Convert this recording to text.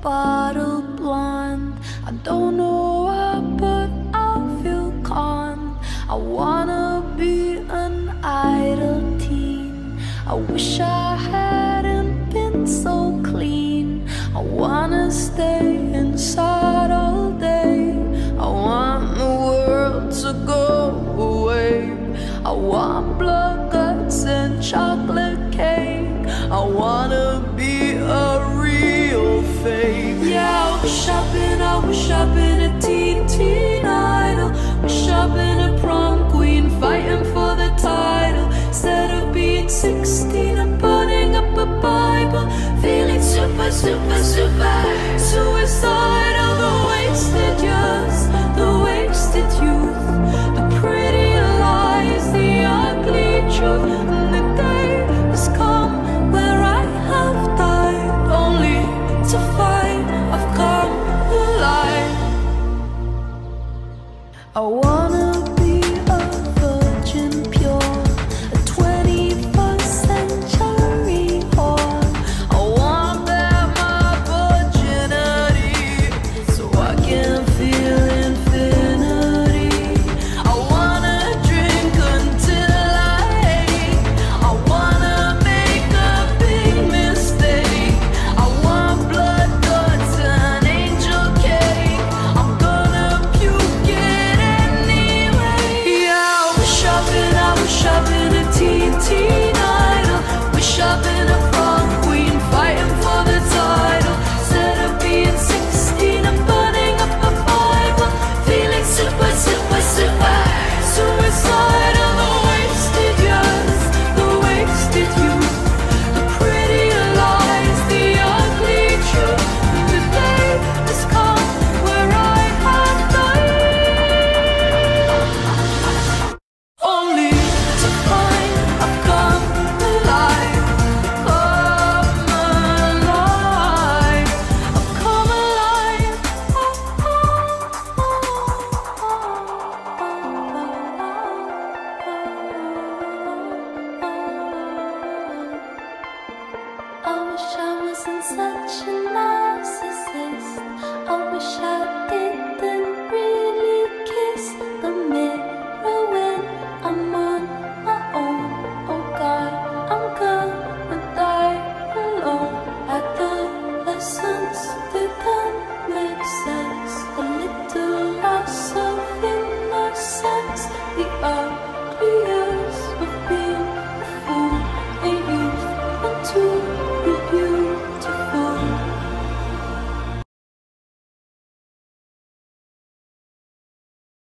bottle blonde. I don't know why, but I feel calm. I wanna be an idle teen. I wish I hadn't been so clean. I wanna stay inside all day. I want the world to go away. I want blood guts and chocolate cake. I wanna be a real fake. Yeah, I wish I'd been a teen idol. Wish I'd been a prom queen fighting for the title. Instead of being 16 and burning up a Bible, feeling super suicidal. The wasted years, the wasted youth, the pretty lies, the ugly truth. And the day has come where I have died, only to find I've come alive.